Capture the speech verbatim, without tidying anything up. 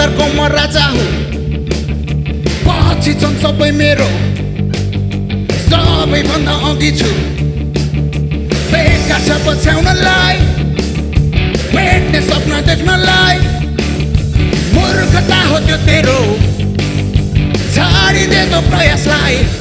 पचहत्तरको म राजा हुँ पछि छन् सबै मेरो सबैभन्दा अघि छु बेकार छ पछ्याउनलाई भेट्ने सपना देख्नलाई मूर्खता हो त्यो तेरो छाडिदे त्यो प्रयासलाई